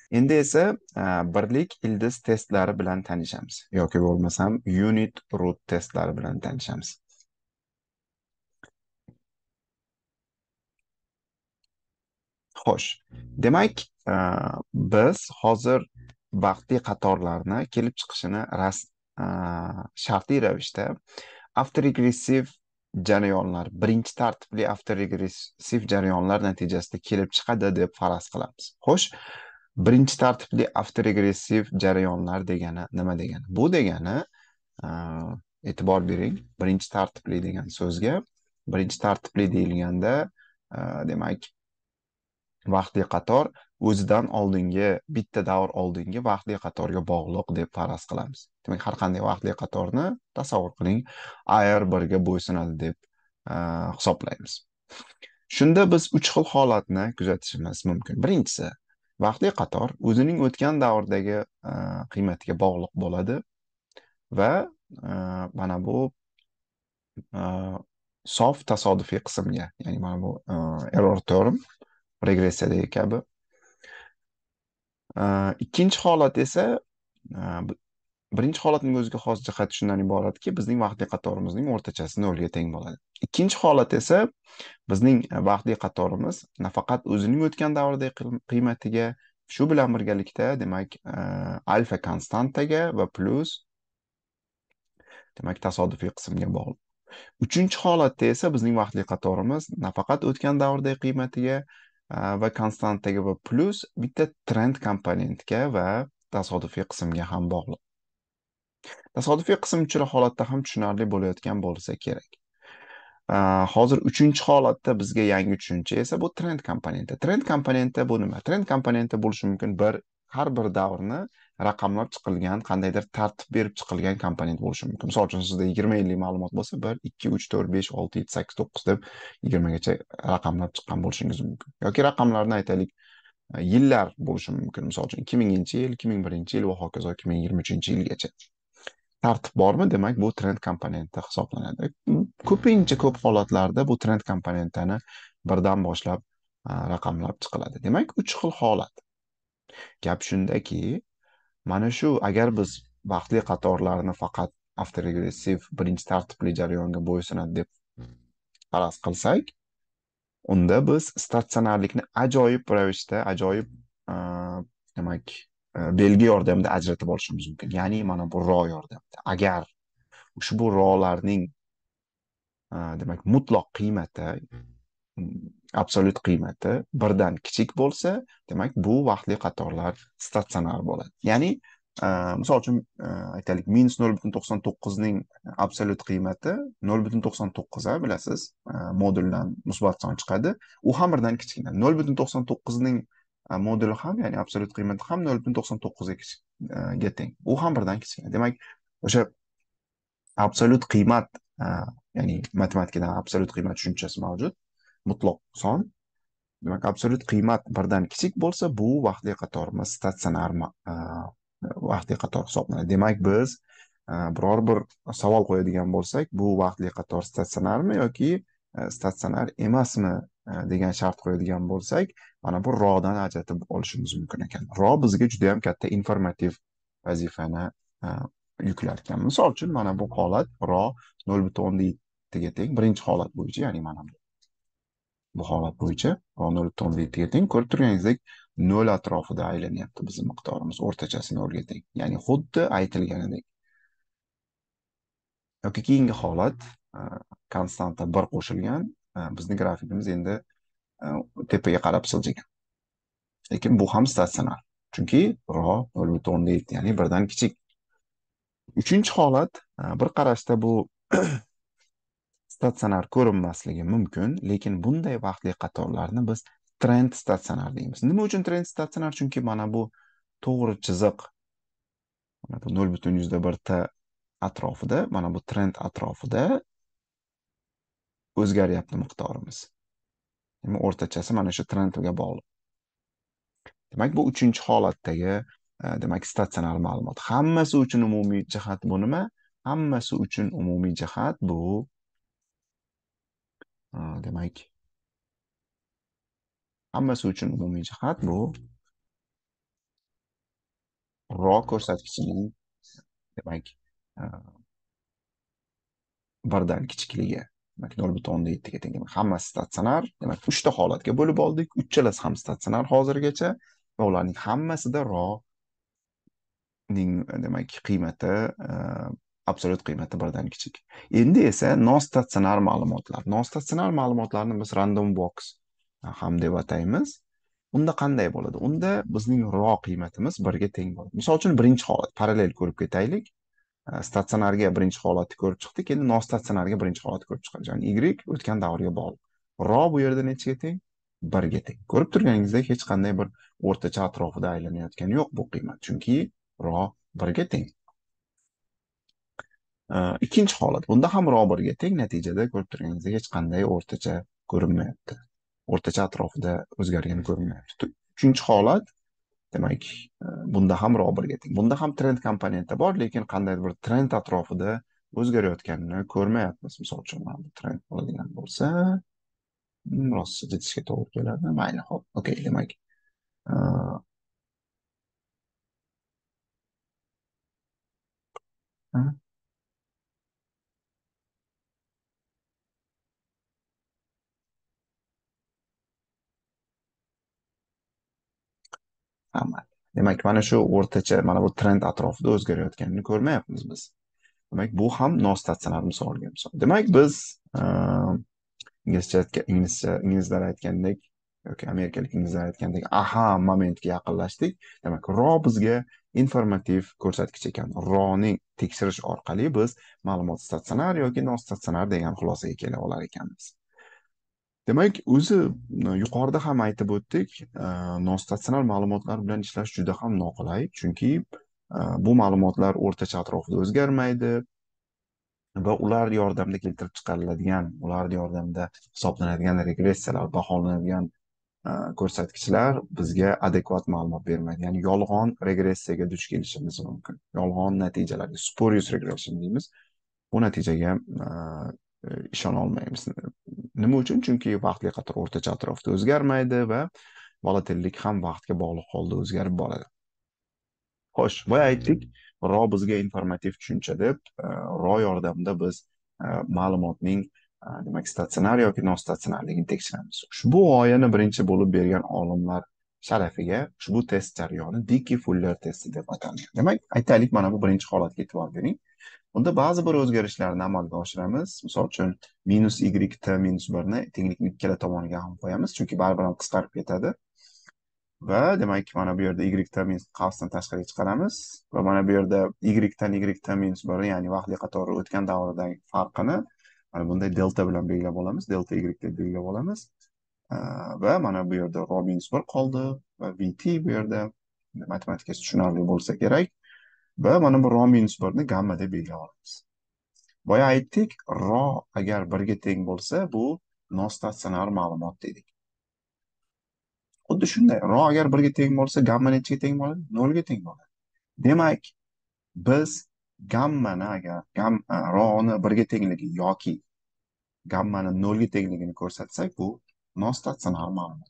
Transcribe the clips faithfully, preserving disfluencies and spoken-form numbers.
Endi esa e, birlik ildiz testlari bilan tanishamiz yoki bo'lmasam unit root testlari bilan tanishamiz. Xo'sh, demak, e, biz hozir vaqtli qatorlarni kelib chiqishini ras e, shartli ravishda avtoregressiv jarayonlar, birinchi tartibli avtoregressiv jarayonlar natijasida kelib chiqadi deb faraz qilamiz. Xo'sh, birinchi tartibli avtoregressiv jarayonlar degani nima degani? Bu degani, e, e'tibor bering, birinchi tartibli degan so'zga. Birinchi tartibli deyilganda, e, demak, vaqtli qator o'zidan oldingi bitta davr oldingi vaqtli qatorga bog'liq deb faraz qilamiz. Demak, har qanday vaqtli qatorni tasavvur qiling, A R birga bo'ysunadi deb e, hisoblaymiz. Shunda biz uch xil holatni kuzatishimiz mumkin. Birinchisi, vaqtli qator o'zining o'tgan davrdagi e, qiymatiga bog'liq bo'ladi va e, mana bu e, sof tasodifiy qismga, ya'ni mana bu e, error term regressiyadagi kabi. Э, Ikkinchi holat esa, e, b- birinchi holatning o'ziga xos jihati shundan iboratki, bizning vaqtli qatorimizning o'rtachasi nolga teng bo'ladi. Ikkinchi holat esa bizning e, vaqtli qatorimiz nafaqat o'zining o'tgan davrdagi qiym- qiymatiga, shu bilan birgalikda, demak, e, alfa konstantaga va plus, demak, tasodifiy qismga bog'liq. Uchinchi holatda esa bizning vaqtli qatorimiz nafaqat o'tgan davrdagi qiymatiga a, va konstantaga va plus bitta trend komponentga va tasodifiy qismga ham bog'liq. Tasodifiy qism uchala holatda ham tushunarli bo'layotgan bo'lsa kerak. A, Hozir uchinchi holatda bizga yangi tushuncha esa bu trend komponenti. Trend komponenti bu nima? Trend komponenti bo'lishi mumkin bir har bir davrni raqamlab chiqilgan, qandaydir tartib berib chiqilgan komponent bo'lishi mumkin. Misol uchun sizda yigirma ellik ma'lumot bo'lsa, bir ikki uch to'rt besh olti yetti sakkiz to'qqiz deb yigirmagacha raqamlab chiqqan bo'lishingiz mumkin. Yoki raqamlarni aytaylik, e, yillar bo'lishi mumkin. Misol uchun ikki minginchi yil, ikki ming birinchi yil va hokazo ikki ming yigirma uchinchi yilgacha. Tartib bormi? Demak, bu trend komponenti hisoblanadi. Ko'pincha ko'p holatlarda bu trend komponentini birdan boshlab a, raqamlab chiqiladi. Demak, uch xil holat. Gap shundaki, mana shu agar biz vaqtli qatorlarni faqat avtoregressiv birinchi tartibli jarayonga bo'ysunadi deb faraz qilsak, unda biz statsionarlikni ajoyib ravishda, ajoyib a, demak, a, belgi yordamida ajratib olishimiz mumkin. Ya'ni mana bu ro yordamida. Agar ushbu rolarning a, demak, mutloq qiymati, mm, absolyut qiymati birdan kichik bo'lsa, demak, bu vaqtli qatorlar statsionar bo'ladi. Ya'ni, a, misol uchun, a, aytaylik, minus nol butun to'qson to'qqizning absolyut qiymati nol butun to'qson to'qqiz, a, bilasiz, a, moduldan musbat son chiqadi. U ham birdan kichkina. nol butun to'qson to'qqizning a, moduli ham, ya'ni absolyut qiymati ham nol butun to'qson to'qqizga kichik- a, ga teng. U ham birdan kichkina. Demak, o'sha absolyut qiymat, a, ya'ni matematikadan absolyut qiymat tushunchasi mavjud. Mutlaq son. Demak, absolyut qiymat birdan kichik bo'lsa, bu vaqtli qatorimiz statsionar ma- a, vaqtli qator hisoblanadi. Demak, biz a, biror bir savol qo'yadigan bo'lsak, bu vaqtli qator statsionarmi yoki a, statsionar emasmi a, degan shart qo'yadigan bo'lsak, mana bu rodan ajratib olishimiz mumkin ekan. Ro bizga juda ham katta informativ vazifani a, yuklar ekan. Misol uchun, mana bu holat ro nol butun o'nda yettiga teng. Birinchi holat bo'yicha, ya'ni mana bu bu holat bo'yicha ro nol butun o'nda yettiga teng. Ko'rib turganingizdek, nol atrofida aylanyapti bizning miqdorimiz, o'rtachasi nolga teng. Ya'ni xuddi aytilganidek. Yoki keyingi holat, a, konstanta bir qo'shilgan, a, bizni grafikimiz endi a, tepaga qarab siljigan. Lekin bu ham statsionar. Chunki ro nol butun o'nda yetti, ya'ni birdan kichik. Uchinchi holat, a, bir qarashda bu statsionar ko'rinmasligi mumkin, lekin bunday vaqtli qatorlarni biz trend statsionar deymiz. Nima uchun trend statsionar? Chunki mana bu to'g'ri chiziq, mana bu nol butun yuzda bir ta atrofida, mana bu trend atrofida o'zgaryapti miqdorimiz. Demak, o'rtachasi mana shu trendga bog'liq. Demak, bu uchinchi holatdagi, e, demak, statsionar ma'lumot. Hammasi uchun umumiy jihat bu nima? Hammasi uchun umumiy jihat bu, e, demak, hammasi uchun umumiy jihat bu ro ko'rsatkichining, demak, e, birdan kichikligi. Demak, nol butun o'nda yettiga teng. Demak, hammasi statsionar. Demak, uchta holatga bo'lib oldik. Uchalasi ham statsionar hozirgacha va ularning hammasida ro ning demak qiymati, e, absolyut qiymati birdan kichik. Endi esa nostatsionar ma'lumotlar. Nostatsionar ma'lumotlarni biz random box ham deb ataymiz. Unda qanday bo'ladi? Unda bizning ro qiymatimiz birga teng bo'ladi. Misol uchun birinchi holat parallel ko'rib ketaylik. E, statsionarga birinchi holatni ko'rib chiqdik, endi nostatsionarga birinchi holatni ko'rib chiqamiz. Ya'ni y o'tgan davrga bog'liq. Ro bu yerda nechiga teng? birga teng. Ko'rib turganingizdek hech qanday bir o'rtacha atrofida aylanayotgani yo'q bu qiymat. Chunki ro birga teng. E, ikkinchi holat. Bunda ham ro birga teng. Natijada ko'rib turganingizdek hech qanday o'rtacha ko'rinmayapti. O'rtacha atrofida o'zgargani ko'rinmayapti. Uchinchi holat, demak, e, bunda ham ro birga teng. Bunda ham trend komponenti bor, lekin qandaydir bir trend atrofida o'zgarayotganini ko'rmayapmiz. Misol uchun mana bu trend bo'ladigan bo'lsa, hmm, rost bitishga to'g'ri keladi. Mayli, hop. Okey, demak, e, hamma. Demak, mana shu o'rtacha, mana bu trend atrofida o'zgarayotganini ko'rmayapmiz biz. Demak, bu ham nostatsionar misolga misol. Demak, biz e, inglizcha aytgan, inglizcha inglizlar aytgandek yoki amerikalik inglizlar aytgandek aha momentga yaqinlashdik. Demak, ro bizga informativ ko'rsatkich ekan. Ro'ning tekshirish orqali biz ma'lumot statsionar yoki nostatsionar degan xulosaga kela olar ekanmiz. Demak, o'zi e, yuqorida ham aytib o'tdik, e, nostatsionar ma'lumotlar bilan ishlash juda ham noqulay, chunki e, bu ma'lumotlar o'rtacha atrofida o'zgarmaydi va ular yordamida keltirib chiqariladigan, ular yordamida hisoblanadigan regressiyalar, baholanadigan e, ko'rsatkichlar bizga adekvat ma'lumot bermaydi. Ya'ni yolg'on regressiyaga duch kelishimiz mumkin. Yolg'on natijalarga, spurious regression deymiz. Bu natijaga e, e, ishona olmaymiz. Nima uchun? Chunki vaqtli qator o'rtacha atrofda o'zgarmaydi va volatillik ham vaqtga bog'liq holda o'zgarib boradi. Xo'sh, boya aytdik, ro bizga informativ tushuncha deb, e, ro yordamida biz e, ma'lumotning e, demak statsionar yoki nostatsionarligini tekshiramiz. Ushbu g'oyani birinchi bo'lib bergan olimlar sharafiga ushbu test jarayoni Diki Fuller testi deb atalgan. Demak, aytaylik, mana bu birinchi holatga e'tibor bering. Unda ba'zi bir o'zgarishlarni amalga oshiramiz. Misol uchun, minus y t minus birni tenglikni ikkala tomoniga ham qo'yamiz, chunki baribir ham qisqarib ketadi. Va demak, mana bu yerda y ta minus qavsdan tashqariga chiqaramiz va mana bu yerda y dan y ta minus bir, ya'ni vaqtli qatori o'tgan davrdagi farqini mana bunday delta bilan belgilab olamiz. Delta y deb belgilab olamiz. Va mana bu yerda ro minus bir qoldi va vt bu yerda matematikasi tushunarli bo'lsa kerak. Va mana bu ro minus birni gamma deb belgilab olamiz. Boya aytdik, ro agar birga teng bo'lsa, bu nostatsionar ma'lumot dedik. Xuddi shunday, ro agar birga teng bo'lsa, gamma nechiga teng bo'ladi? nolga teng bo'ladi. Demak, biz gammani agar gam roni birga tengligi yoki gammani nolga tengligini ko'rsatsak, bu nostatsionar ma'lumot.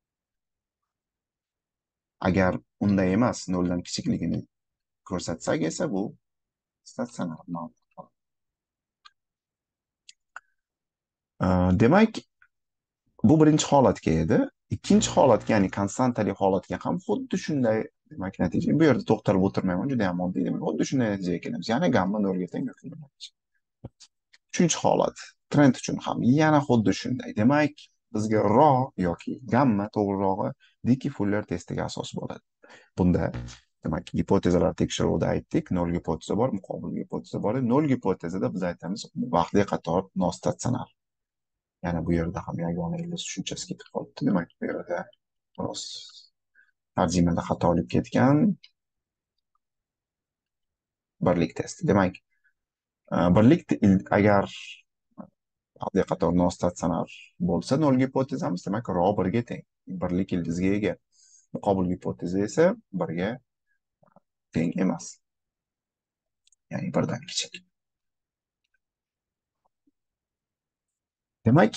Agar unday emas, noldan kichikligini ko'rsatsak esa bu statsionar ma'lumot. Demak, bu birinchi holatga edi. Ikkinchi holatga, ya'ni konstantali holatga ham xuddi shunday, demak, natija. Bu yerda to'xtalib o'tirmayman, juda ham oddiy. Demak, xuddi shunday natijaga kelamiz. Yana gamma nolga teng. Uchinchi holat, trend uchun ham yana xuddi shunday. Demak, bizga ro yoki gamma, to'g'rirog'i, Diki Fuller testiga asos bo'ladi. Bunda demak, gipotezalar tekshiruvida aytdik, nol gipoteza bor, muqobil gipoteza bor. Nol gipotezada biz aytamiz, vaqtli qator nostatsionar. Yana bu yerda ham yagona ildiz tushunchasi ketib qolibdi. Demak, bu yerda biroz tarjimada xatolik ketgan. Birlik testi. Demak, birlik agar vaqtli qator nostatsionar bo'lsa, nol gipotezamiz, demak, ro birga teng. Birlik ildizga ega. Muqobil gipoteza esa birga teng emas. Ya'ni birdan kichik. Demak,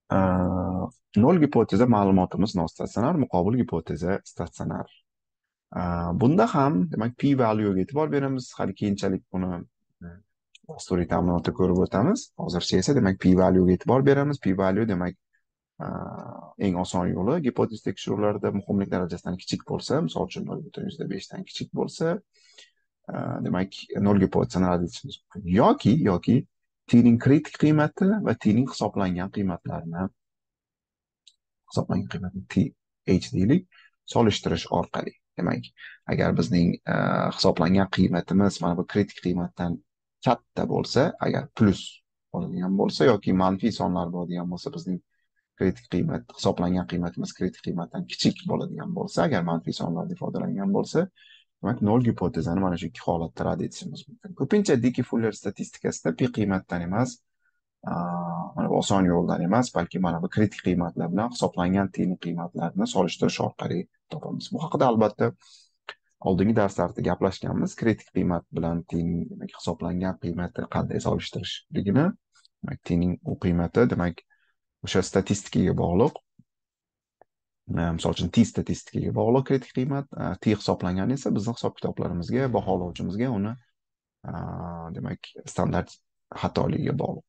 nol gipoteza ma'lumotimiz nostatsionar, muqobil gipoteza statsionar. Bunda ham demak p value'ga e'tibor beramiz. Hali keyinchalik buni dasturiy ta'minotda ko'rib o'tamiz. Hozircha esa demak p value'ga e'tibor beramiz. P value demak eng oson yo'li gipotez tekshiruvlarida muhimlik darajasidan kichik bo'lsa, misol uchun nol butun yuzda beshdan kichik bo'lsa, demak nol gipotezani rad etishimiz mumkin. Yoki yoki t ning kritik qiymati va t ning hisoblangan qiymatlarini hisoblangan qiymatni t h deylik, solishtirish orqali. Demak, agar bizning hisoblangan qiymatimiz mana bu kritik qiymatdan katta bo'lsa, agar plus bo'ladigan bo'lsa yoki manfiy sonlar bo'ladigan bo'lsa, bizning kritik qiymat, hisoblangan qiymatimiz kritik qiymatdan kichik bo'ladigan bo'lsa, agar manfiy sonlarda ifodalangan bo'lsa, demak nol gipotezani mana shu ikki holatda rad etishimiz mumkin. Ko'pincha Diki Fuller statistikasida p qiymatdan emas, mana bu oson yo'ldan emas, balki mana bu kritik qiymatlar bilan hisoblangan t ning qiymatlarini solishtirish orqali topamiz. Bu haqida albatta oldingi darslarda gaplashganmiz. Kritik qiymat bilan t ning demak hisoblangan qiymati qanday solishtirishligini, demak t ning u qiymati demak o'sha statistikaga bog'liq. Misol uchun t statistikaga bog'liq kritik qiymat, t hisoblangan esa bizning hisob kitoblarimizga, baholovchimizga uni demak standart xatoligiga bog'liq.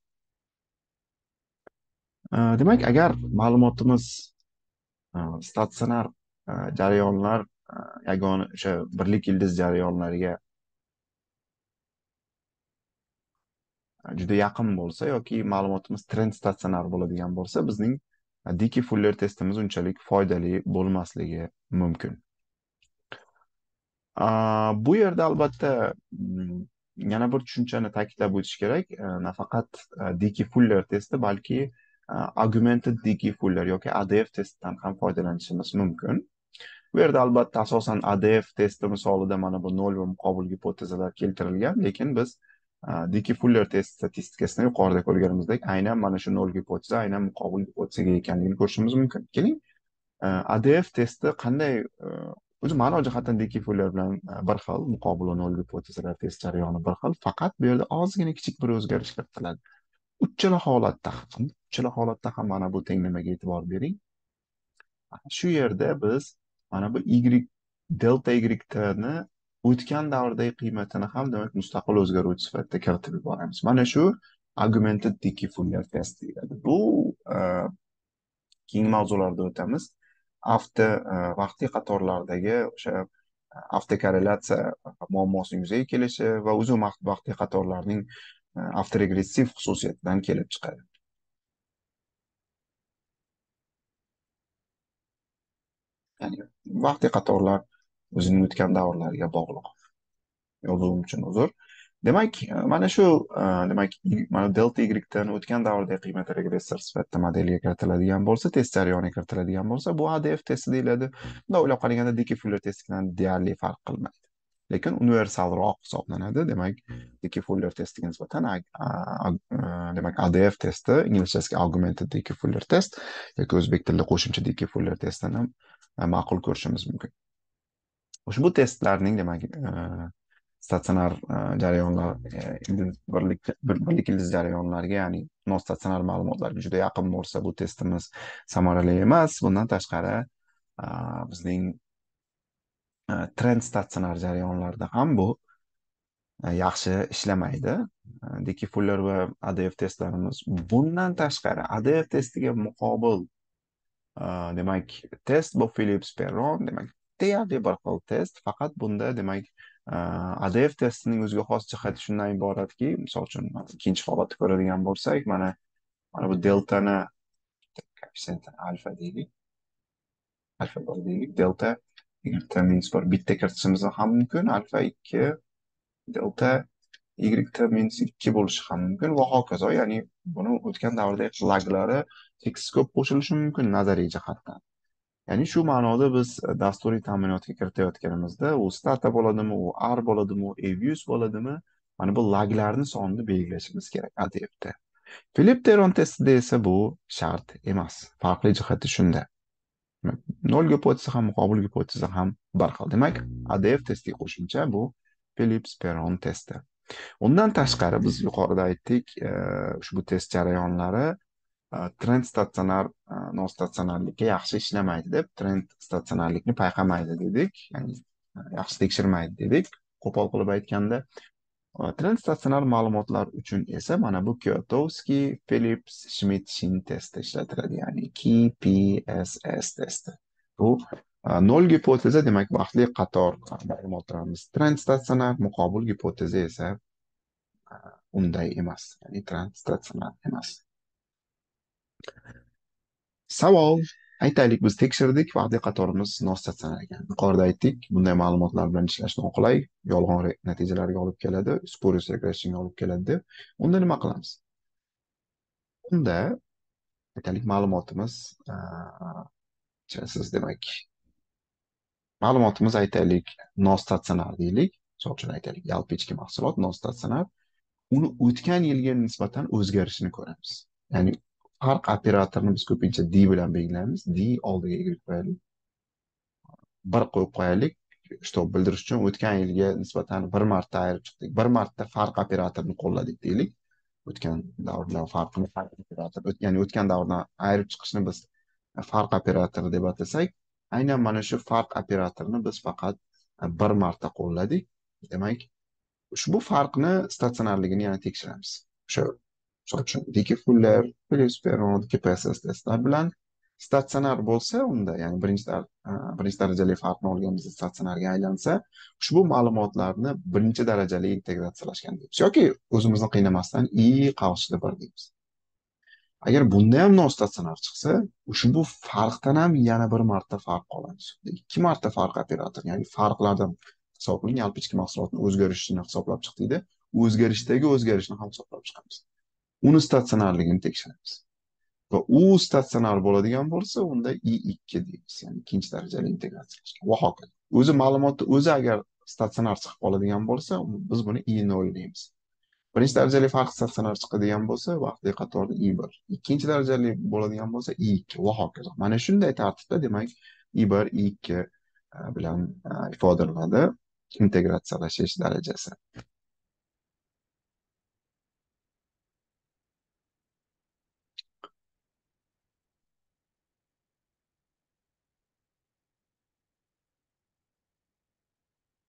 Demak, agar ma'lumotimiz statsionar jarayonlar yagona o'sha birlik ildiz jarayonlariga juda yaqin bo'lsa yoki ma'lumotimiz trend statsionar bo'ladigan bo'lsa, bizning Diki Fuller testimiz unchalik foydali bo'lmasligi mumkin. Bu yerda albatta yana bir tushunchani ta'kidlab o'tish kerak. Nafaqat Diki Fuller testi, balki Augmented Diki Fuller yoki A D F testdan ham foydalanishimiz mumkin. Bu yerda albatta asosan A D F testi misolida mana bu nol va muqobil gipotezalar keltirilgan, lekin biz Diki Fuller test statistikasini yuqorida ko'rganimizdek aynan mana shu nol gipoteza aynan muqobil gipotezaga ekanligini ko'rishimiz mumkin. Keling, A D F testi qanday o'zi ma'no jihatdan Diki Fuller bilan bir xil, muqobil va nol gipotezalar test jarayoni bir xil, faqat bu yerda ozgina kichik bir o'zgarish kiritiladi. Uchala holatda ham, uchala holatda ham mana bu tenglamaga e'tibor bering. Shu yerda biz mana bu y delta y-ni o'tgan davrdagi qiymatini ham demak mustaqil o'zgaruvchi sifatida kiritib yuboramiz. Mana shu Augmented Diki Fuller test deyiladi. Bu keyingi mavzularda o'tamiz. Avto vaqtli qatorlardagi o'sha avtokorrelyatsiya muammosining yuzaga kelishi va uzun vaqtli qatorlarning avtoregressiv xususiyatidan kelib chiqadi. Ya'ni vaqtli qatorlar o'zining o'tgan davrlariga bog'liq. Yozuvim uchun uzr. Demak, mana shu demak mana delta y-dan o'tgan davrdagi qiymat regressor sifatida modelga kiritiladigan bo'lsa, test jarayoniga kiritiladigan bo'lsa, bu A D F testi deyiladi. Bunda o'ylab qaraganda Diki Fuller testidan deyarli farq qilmaydi. Lekin universalroq hisoblanadi. Demak, Diki Fuller testiga nisbatan demak A D F testi, inglizchasiga Augmented Diki Fuller test yoki o'zbek tilida qo'shimcha Diki Fuller testini ma'qul ko'rishimiz mumkin. Ushbu testlarning demak statsionar jarayonlar, birlik birlik ildiz jarayonlariga, ya'ni nostatsionar ma'lumotlarga juda yaqin bo'lsa, bu testimiz samarali emas. Bundan tashqari, bizning trend statsionar jarayonlarda ham bu yaxshi ishlamaydi. Diki Fuller va A D F testlarimiz bundan tashqari A D F testiga muqobil demak test bu Phillips Perron, demak deyarli bir xil test, faqat bunda demak A D F testining o'ziga xos jihati shundan iboratki, misol uchun ikkinchi holatni ko'radigan bo'lsak, mana mana bu deltani koeffitsiyenti alfa deylik, alfa bir deylik, delta y minus bir bitta kiritishimiz ham mumkin, alfa ikki, delta y minus ikki bo'lishi ham mumkin va hokazo. Ya'ni buni o'tgan davrdagi laglari tekis ko'p qo'shilishi mumkin nazariy jihatdan. Ya'ni shu ma'noda biz dasturiy ta'minotga kiritayotganimizda u stata bo'ladimi, u R bo'ladimi, u Avius bo'ladimi, mana bu laglarni sonini belgilashimiz kerak A D F'da. Phillips Perron testida esa bu shart emas. Farqli jihati shunda. nol gipoteza ham muqobil gipoteza ham bir xil. Demak, A D F testiga qo'shimcha bu Phillips Perron testi. Undan tashqari biz yuqorida aytdik, ushbu test jarayonlari trend statsionar nostatsionarlikka yaxshi ishlamaydi deb, trend statsionarlikni payqamaydi dedik. Ya'ni yaxshi tekshirmaydi dedik. Qo'pol qilib aytganda, trend statsionar ma'lumotlar uchun esa mana bu Kiyotowski, Phillips, Schmidt, Shin testi ishlatiladi, ya'ni K P S S testi. Bu a, nol gipoteza, demak vaqtli qator ma'lumotlarimiz trend statsionar, muqobil gipoteza esa a, unday emas, ya'ni trend statsionar emas. Savol. Aytaylik, biz tekshirdik, vaqtli qatorimiz nostatsionar ekan. Yuqorida aytdik, bunday ma'lumotlar bilan ishlash noqulay, yolg'on re- natijalarga olib keladi, spurious regressionsga olib keladi deb. Unda nima qilamiz? Unda aytaylik, ma'lumotimiz aa, siz demak, ma'lumotimiz aytaylik nostatsionar deylik. Misol uchun aytaylik, yalpi ichki mahsulot nostatsionar. Uni o'tgan yilga nisbatan o'zgarishini ko'ramiz. Ya'ni farq operatorini biz ko'pincha D bilan belgilaymiz. D oldiga Y qo'yaylik. Bir qo'yib qo'yaylik, чтобы bildirish uchun o'tgan yilga nisbatan bir marta ayirib chiqdik. Bir marta farq operatorini qo'lladik deylik. O'tgan davrdan farqini farq operator, o't- ya'ni o'tgan davrdan ayirib chiqishni biz farq operatori deb atasak, aynan mana shu farq operatorini biz faqat bir marta qo'lladik. Demak, ushbu farqni statsionarligini yana tekshiramiz. O'sha misol uchun Diki Fuller, Phillips Perron, K P S S testlar bilan statsionar bo'lsa, unda ya'ni birinchi dar- a, birinchi darajali farqni olganimizda statsionarga aylansa, ushbu ma'lumotlarni birinchi darajali integratsiyalashgan deymiz. Yoki o'zimizni qiynamasdan i qavsida bir deymiz. Agar bunda ham nostatsionar chiqsa, ushbu farqdan ham yana bir marta farq qoladi. Ikki marta farq operator, ya'ni farqlardan hisoblangan yalpi ichki mahsulotni o'zgarishini hisoblab chiqdikda, o'zgarishdagi o'zgarishni ham hisoblab chiqamiz. Uni statsionarligini tekshiramiz. Va u statsionar bo'ladigan bo'lsa, unda i ikki deymiz, ya'ni ikkinchi darajali integratsiyalashgan va hokazo. O'zi ma'lumotni o'zi agar statsionar chiqib qoladigan bo'lsa, biz buni i nol deymiz. Birinchi darajali farq statsionar chiqadigan bo'lsa, vaqtli qatorda i bir. Ikkinchi darajali bo'ladigan bo'lsa, i ikki va hokazo. Mana shunday tartibda, demak, i bir, i ikki e, bilan e, ifodalanadi integratsiyalashish darajasi.